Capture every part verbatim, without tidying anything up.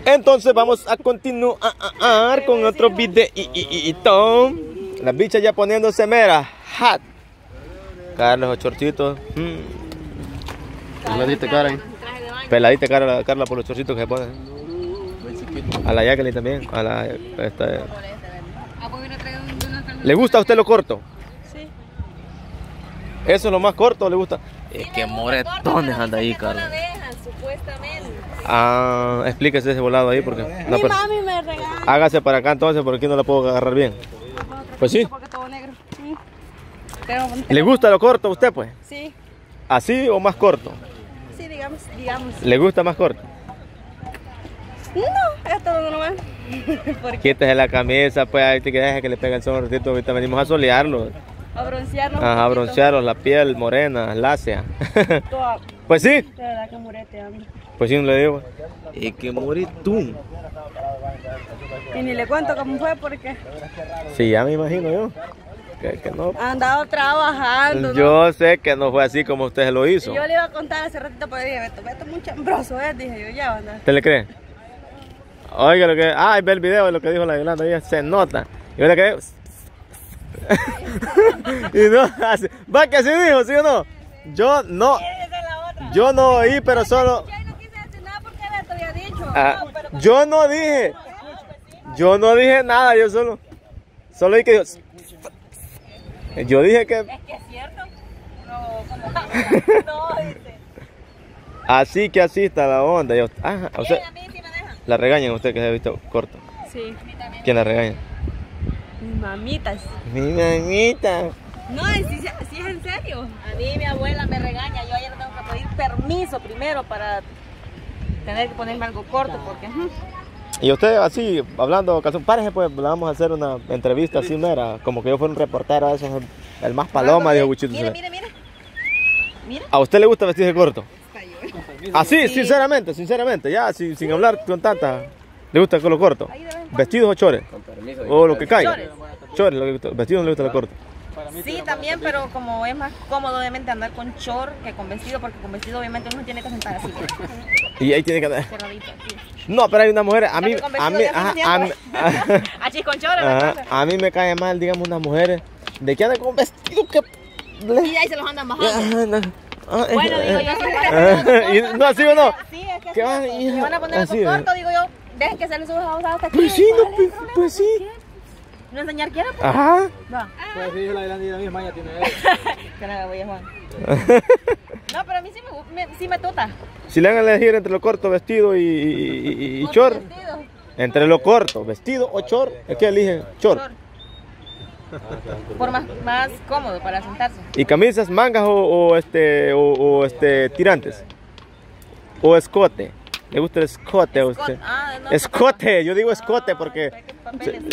Entonces vamos a continuar con otro videito. Las bichas ya poniéndose mera hot. Carlos, los chorcitos. Mm. Peladita cara, peladita cara, Carla, por los chorcitos que se ponen. A la Jacqueline también. A la, esta, ¿le gusta a usted lo corto? Sí. ¿Eso es lo más corto o le gusta? Sí, es que moretones anda ahí, Carlos. Supuestamente. Ah, explíquese ese volado ahí porque... Mi pero, mami me regaña. hágase para acá entonces porque aquí no la puedo agarrar bien. Pues sí. Porque todo negro. Sí. Pero, ¿Le gusta lo corto a usted pues? Sí. ¿Así o más corto? Sí, digamos, digamos. ¿Le gusta más corto? No, es todo normal. Quítese la camisa, pues ahí te que deje que le pegue el sol un ratito. Ahorita venimos a solearlo. A broncearnos. Ajá, a broncearlos, la piel morena, lácea. Toda, Pues sí. de verdad que murete, anda. Pues sí, no le digo. Es que moretún. Y ni le cuento cómo fue porque Sí, ya me imagino yo. Que, que no. ha andado trabajando. ¿no? Yo sé que no fue así como usted lo hizo. Y yo le iba a contar hace ratito, pero dije, Beto, Beto muy chambroso, ¿eh? Dije yo, ya, anda. ¿Usted le cree? Oiga lo que... Ah, ve el video de lo que dijo la Yolanda. Ella se nota. Y yo le creo. Y no hace... Va que así dijo, ¿sí o no? Yo no... Yo no oí, pero solo... Yo no quise decir nada porque Beto había dicho. Ah, No, pero... yo no dije... Yo no dije nada, yo solo... Solo dije que yo... Yo dije que... Es que es cierto. No, como... No, dice. Así que así está la onda. Yo... Ah, o sea, Bien, a mí sí me dejan. la regañan a usted que se ha visto corto. Sí, a mí también. ¿Quién la regaña? Mis mamitas. Mi mamita. No, si sí, sí es en serio. A mí mi abuela me regaña. Yo ayer tengo que pedir permiso primero para tener que ponerme algo corto porque... Uh, Y usted así, hablando, calzón, párese pues, vamos a hacer una entrevista así mera, como que yo fuera un reportero de esos, el más paloma, dijo Buchito. Mira, mira, mira. Mira. ¿A usted le gusta vestirse corto? Así, sí. sinceramente, sinceramente, ya, sin, sin hablar con tanta. ¿Le gusta con lo corto? ¿Vestidos o chores? O lo que caiga. Chores. Chores, lo que gusta. Vestidos no le gusta lo corto. Sí, también, pero como es más cómodo obviamente andar con short que con vestido, porque con vestido obviamente uno tiene que sentar así, Y ahí tiene que andar. cerradito. Aquí. No, pero hay una mujer, a mí, Con a vestido mí, ya ajá, hace a mí, tiempo. Así con short, ajá, ¿verdad? a mí me cae mal, digamos, unas mujeres de que andan con vestido que... Y ahí se los andan bajando. Ah, Bueno, digo yo, ah, y no, ¿sí o no? sí, es que ¿Qué es van? cierto. Si van a poner algo Así, corto, digo yo, dejen que se les suba hasta aquí. Pues sí, no, ¿Cuál es pues, el problema? pues sí. ¿No enseñar quiera? Pues? Ajá. Va. Pues sí, la Yolanda misma ya tiene él. Que no me voy a Juan. No, pero a mí sí me, me, sí me tuta. Si le van a elegir entre lo corto, vestido y, y, y, y short, Vestido. entre lo corto, vestido o short, es que elige short. Short. Por más, más cómodo para sentarse. ¿Y camisas, mangas o, o este o, o este tirantes? ¿O escote? ¿Le gusta el escote a usted? Ah, no, Escote, yo digo escote porque... papel,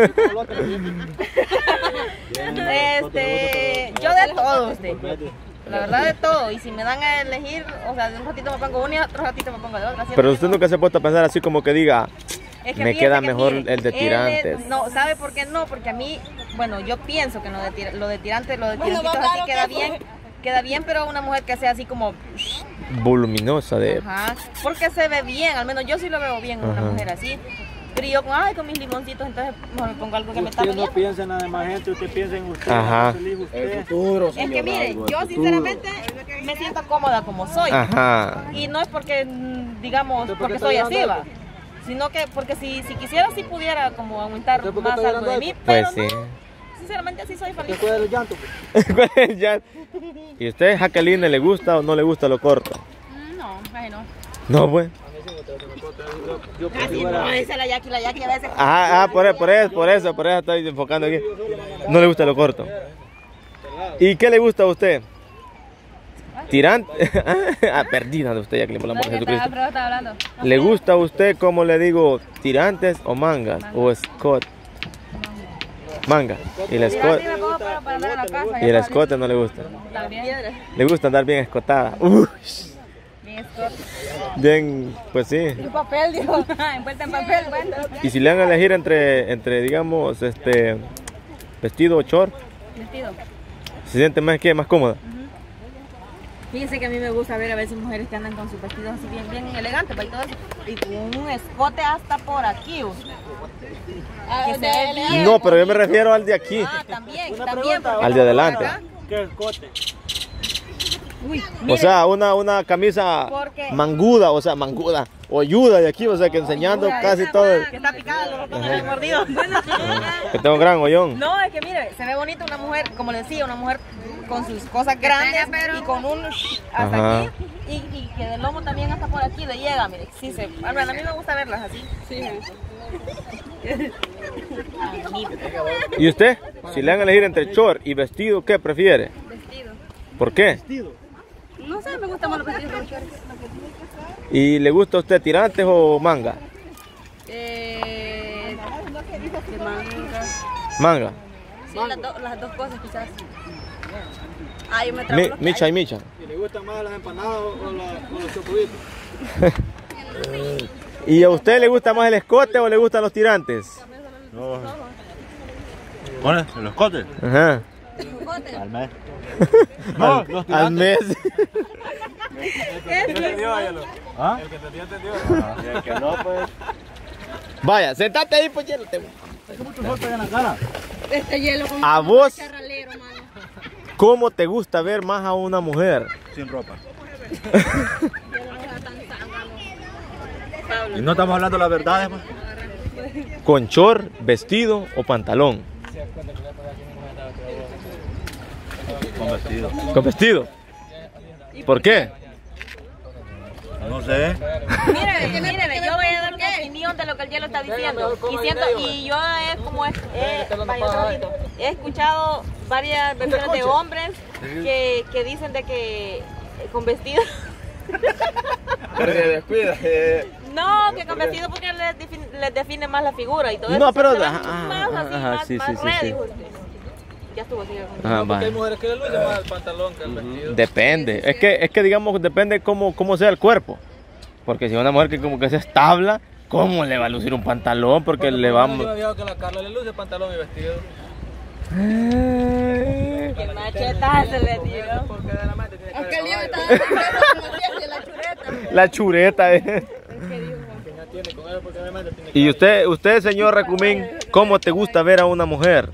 este, yo de todo, usted. La verdad de todo. Y si me dan a elegir, o sea, de un ratito me pongo una y otro ratito me pongo de otra. Pero usted nunca se ha puesto a pensar así como que diga, Es que me fíjese queda que, mejor mire, el de él es- tirantes. no, ¿sabe por qué no? Porque a mí, bueno, yo pienso que lo de, tira- lo de tirantes, lo de tirantitos así queda bien, queda bien, pero una mujer que sea así como, Voluminosa de... ajá, porque se ve bien, al menos yo sí lo veo bien en una Ajá. mujer así. Pero yo con, ay, con mis limoncitos, entonces mejor me pongo algo que me tape Usted no bien. piensa en la demás gente, usted piensa en usted. Ajá. Feliz usted. Es que mire, yo sinceramente me siento cómoda como soy. Ajá. Y no es porque, mm, digamos, porque soy así, va. Sino que porque si, si quisiera, si pudiera como aumentar ¿Usted por qué más está algo de llorando mí, Pues pero sí. no, sinceramente así soy ¿Usted feliz. cuida del llanto? Pues? ¿Cuál es ya? ¿Y usted, Jacqueline, le gusta o no le gusta lo corto? Mm, No, ay no. No, pues. Yo Así no, dice la Jackie, la Jackie a veces. Ajá, ah, por, por eso, por eso, por eso estoy enfocando aquí. No le gusta lo corto. ¿Y qué le gusta a usted? Tirante. Ah, perdida de usted, Jacqueline, por el amor de Jesucristo. Pero estaba hablando. ¿Le gusta a usted, como le digo, tirantes o mangas? O escote. Manga. Y el Mira, escote. así me pongo para, para andar en la casa. Y el escote no le gusta. También. Le gusta andar bien escotada. Uy, Bien escote. bien, pues sí. En papel, digo. Envuelta en papel, bueno. Y si le van a elegir entre, entre digamos, este, vestido o short, Vestido. ¿se siente más que más cómoda? Fíjense que a mí me gusta ver a veces mujeres que andan con sus vestidos así bien, bien elegantes, y todo eso, y con un escote hasta por aquí. O sea, que se ve bien. No, pero yo me refiero al de aquí. Ah, también, Una también. pregunta, Al de adelante. ¿qué escote? Uy, O mire, sea, una, una camisa Porque- manguda, o sea, manguda, o ayuda de aquí, o sea, que enseñando casi todo. el- que está picada, los botones bien mordidos. Bueno, Que tengo un gran hoyón. no, es que mire, se ve bonita una mujer, como le decía, una mujer con sus cosas grandes y con un hasta Ajá. aquí y, y que del lomo también hasta por aquí le llega, mire, sí se, bueno, a mí me gusta verlas así. Sí. ¿Y usted? Si le van a elegir entre short y vestido, ¿qué prefiere? Vestido. ¿Por qué? No sé, me gustan más los vestidos que los shorts. ¿Y le gusta a usted tirantes o manga? Eh, de manga. Manga. Sí, las, do- las dos cosas quizás. Ay, me Mi- trago los micha y micha. ¿Y le gustan más las empanadas o, la- o los chocubitos? ¿Y a usted le gusta más el escote o le gustan los tirantes? ¿Cuál? ¿Los cotes? Ajá. Al mes. No, al, los al mes. ¿Entendió, Ayalo? ¿Ah? El que entendió, entendió. Y el que no, pues. Vaya, sentate ahí, pues, hielo, te- Es que mucho sol pega en la cara. Este hielo con A vos, charralero, mano. ¿cómo te gusta ver más a una mujer? Sin ropa. Y no estamos hablando las verdades, pues. ¿Con short, vestido o pantalón? Con vestido. ¿Con vestido? ¿Por qué? No sé. Mire, mire, yo voy a dar una opinión de lo que el hielo está diciendo. Y, siento, y yo he, como he, he, vaya, otro ratito, he escuchado varias versiones de hombres que, que dicen de que eh, con vestido. Descuida. No, que con vestido porque les define, les define más la figura y todo No, eso. pero- se ven ajá, más así, ajá, más, sí, más sí, sí, ready, sí. usted. Ya estuvo así. Ajá, Porque hay vaya. mujeres que le lucen más el pantalón que el vestido. Depende. Es que, es que digamos, depende cómo, cómo sea el cuerpo. Porque si una mujer que como que se establa, ¿cómo le va a lucir un pantalón? Porque Bueno, le por lo menos vamos... Yo me fijo que a la Carla le luce pantalón y vestido. Qué machetazo le dio. Porque de la mente tiene que Aunque el haber hielo caballo. está como dice la chureta. La chureta, eh. Que ya tiene con él porque de la mente tiene Y usted, usted, señor Racumín, ¿cómo te gusta ver a una mujer?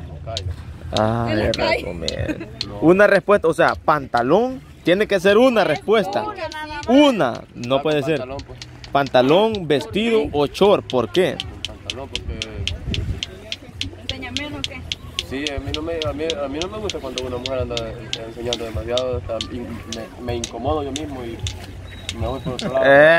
Ay, Racumín. Una respuesta, o sea, pantalón, tiene que ser una respuesta. Una, no puede ser. Pantalón, vestido o short, ¿por qué? Pantalón, porque Enséñame uno que. sí, a mí, no me, a, mí, a mí no me gusta cuando una mujer anda enseñando demasiado, hasta in- me, me incomodo yo mismo y me voy por otro lado. Eh.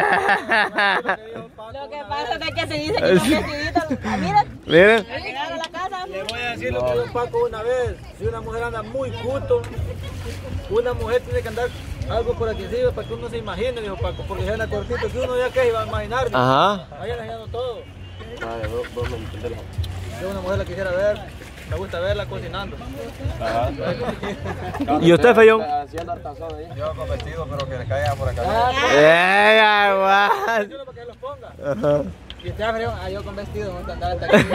Lo que pasa es que se dice que con vestidito. Ah, mira, Miren, al llegar a la casa. Le voy a decir lo que dijo Paco una vez. Si una mujer anda muy cuto, una mujer tiene que andar algo por aquí encima para que uno se imagine, dijo Paco. Porque si anda cortito, que uno ya que iba a imaginar. dijo. ajá. Ahí anda enseñando todo. Vaya, vos, vos me entendés. Yo una mujer la quisiera ver, me gusta verla cocinando. Ajá. ¿Y usted, Feyón? Haciendo hartazón ahí. Yo con vestido, pero que le caiga por acá. ¡Eh, aguas! Solo para que los ponga. Ajá. Y usted, Frío, ah, yo con vestido, no andar hasta aquí.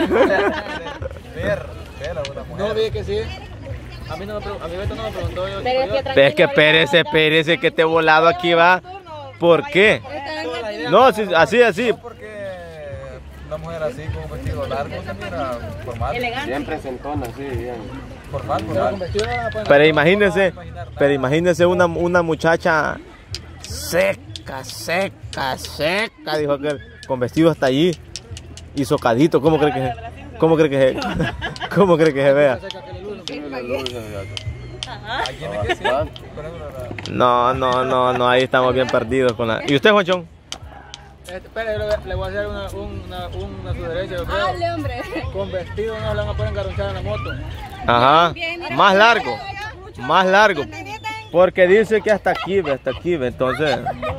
Ver, ver a una mujer. No, vi que sí. A mí, no me, pregun- a mí Beto no me preguntó. Yo, Pero es yo- que tranquilo, Es que espérese, espérese, que este volado aquí va. ¿Por qué? toda la idea. No, sí, así, así. Porque una mujer así con un vestido largo se mira formal. elegante. Siempre sentona, sí, bien. Formal, Pero con formal. vestido no la pueden Pero hacer. imagínense, No va a imaginar nada. pero imagínense una, una muchacha seca, seca, seca, dijo aquel, con vestido hasta allí y socadito. ¿Cómo cree que se, cómo cree que se, cómo cree que se vea? Seca que le luz, Sí, la luz, gato. Hay quienes que sí. Bastante. Por ejemplo, la- No, no, no, no, ahí estamos bien perdidos con la. ¿Y usted, Juanchón? Este, espera, yo le, le voy a hacer una, una, una sugerencia, yo creo. Hable, hombre. Con vestido no la van a poder engarronchar en la moto. Ajá, más largo, más largo, porque dice que hasta aquí, ve, hasta aquí, ve, entonces.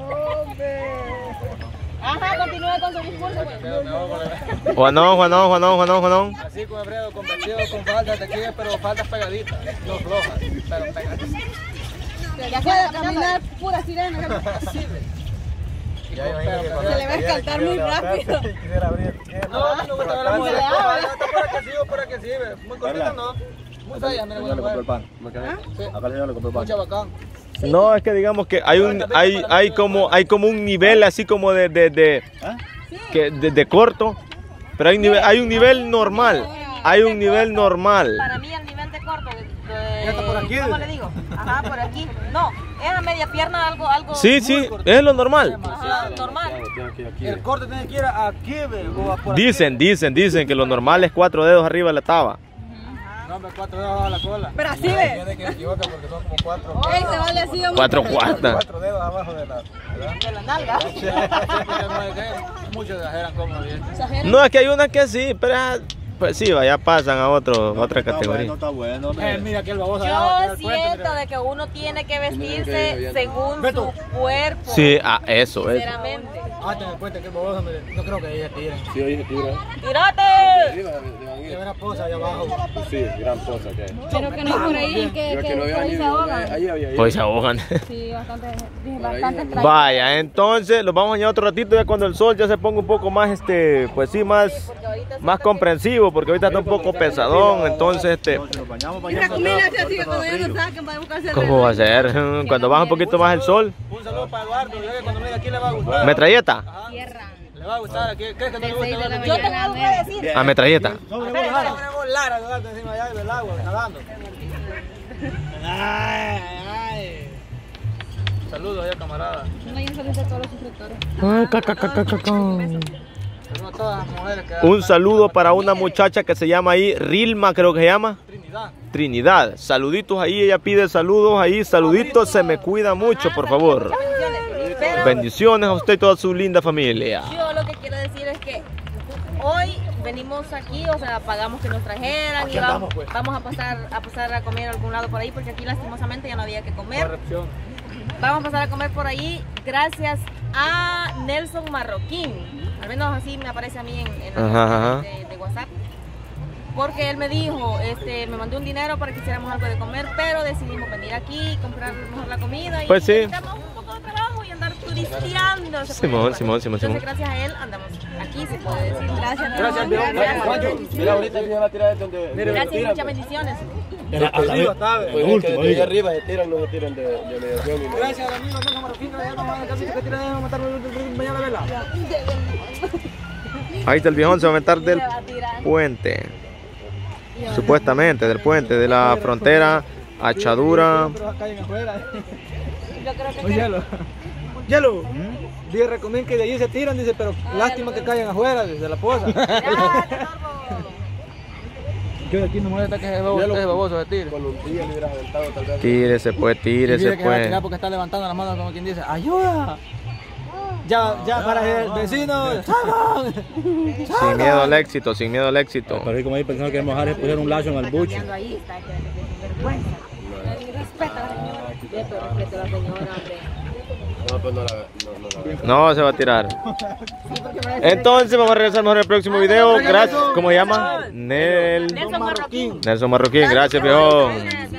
Ajá, continúe con su discurso. Pues. Pero me hago con la- Juanón, Juanón, Juanón, Juanón, Juanón. Así con Alfredo, con vestido, con faldas de aquí, pero faldas pegaditas, no flojas, pero pegaditas. Ya puede caminar pura sirena. Ya imagino que cuando Se le va a quisiera- estar quisiera muy levantarse, rápido. quisiera abrir el pie, No, a mí me gusta ver la mujer. Se le abre. Está por aquí sí o por aquí sí, ve. Muy cortita no. Muy fea, mira, Yo le compré el buena pan. Me quedé. Sí, Acá el señor le compré el pan. mucha bacán. No, es que digamos que hay un, hay, hay como, hay como un nivel así como de, de, de, que, de, de corto, pero hay un nivel, hay un nivel normal, hay un nivel normal. Para mí el nivel de corto, de, de, Ya está por aquí. ¿cómo le digo? Ajá, por aquí. No, es a media pierna algo, algo. Sí, sí, es lo normal. Ajá, normal. El corte tiene que ir aquí, ve, o por aquí. Dicen, dicen, dicen que lo normal es cuatro dedos arriba de la taba. No, hombre, cuatro dedos abajo de la cola. Pero así ve. Tiene que equivocar porque son como cuatro. Ey, se vale así. Cuatro cuartas. Cuatro dedos abajo de la. ¿verdad? De la nalga. Muchos exageran como bien. No, es que hay unas que sí, pero ah, pues sí, ya pasan a otro, a otra categoría. No está bueno, Eh, mira aquel baboso allá Yo abajo, tiene el puente, siento mira. de que uno tiene que vestirse según su cuerpo. Sí, ah, eso, eso. Sinceramente. Ah, tiene el puente, aquel baboso, mire. No creo que ella tire. Sí, oye, tira. ¡Tírate! Arriba, de- de Tiene Banguera. una posa allá abajo. Sí, gran cosa que es. Pero que no por ahí, que, Yo que que no por había ahí ni se ahogan. ahí había ido. Pues se ahogan. Sí, bastante, dije, Por ahí, bastante ¿no? extraño. Vaya, entonces los vamos a bañar otro ratito ya cuando el sol ya se ponga un poco más, este, pues sí, más, más comprensivo, porque ahorita está un poco pesadón, entonces, este, Nos bañamos, Y bañamos. recomiéndase así que cuando ya no saquen para buscarse ¿cómo va a ser? Cuando baja un poquito más el sol, Un saludo para Eduardo. Yo que cuando mire aquí le va a gustar. metralleta, Le va a gustar. Aquí. ¿Crees que no le gusta? Eduardo? Yo tengo algo que decir. a metralleta. Sobre volar, Eduardo, encima allá del agua, nadando. Ay, ay. Saludos allá, camarada. No hay un saludo a todos los suscriptores. Ay, ca, ca, ca, ca, ca, ca. Saludos a todas las mujeres que Un saludo para una muchacha que se llama ahí, Rilma creo que se llama, Trinidad. Trinidad. Saluditos ahí, ella pide saludos ahí, saluditos, se me cuida mucho, por favor. Pero Bendiciones a usted y toda su linda familia. yo lo que quiero decir es que hoy venimos aquí, o sea, pagamos que nos trajeran y vamos, vamos a pasar a pasar a comer a algún lado por ahí porque aquí lastimosamente ya no había que comer. Corrección. Vamos a pasar a comer por ahí gracias a Nelson Marroquín. Al menos así me aparece a mí en, en la Ajá, ajá. de, de WhatsApp. Porque él me dijo, este, me mandó un dinero para que hiciéramos algo de comer, pero decidimos venir aquí, comprar mejor la comida y Pues sí. necesitamos un poco de trabajo y andar turisteando. se Simón, puede Simón, llamar. Simón, Entonces, Simón. gracias a él andamos aquí, se puede decir. Gracias, Gracias, viejo. Gracias, Mira, ahorita se va a tirar donde. gracias y tiran, muchas pues. bendiciones. Arriba está, ve. Pues es que desde ahí arriba se tiran, no se tiran de, de mediación ni nada. Gracias al amigo Nelson Marroquín, allá nomás en el casito que tiran a matar mañana vela. Ahí está el viejón, se va a meter del Se va a tirar. puente. Supuestamente, del puente, de la frontera a Chadura. Pero caen afuera. Yo creo que Un hielo. Hielo. Dice, recomiendo que de allí se tiran, dice, pero lástima que caigan afuera, desde la poza. Yo de aquí no me molesta que ese baboso, ese baboso se tire. Con un día le hubieras aventado tal vez. Tírese pues, Y tírese mire que va a tirar pues. porque está levantando las manos como quien dice, ¡ayuda! Ya, ya para el vecino, ¡salgan! Sin miedo al éxito, sin miedo al éxito. Pero ahí como hay personas que mojar es poner un lazo en el buche. ahí está, que vergüenza. Respeta a la señora. Respeto, respeto a la señora, hombre. No, pues no la no, no la No se va a tirar. Entonces vamos a regresar mejor en el próximo video. Gracias. ¿Cómo se llama? Nel... Nelson Marroquín. Nelson Marroquín. Gracias, viejón.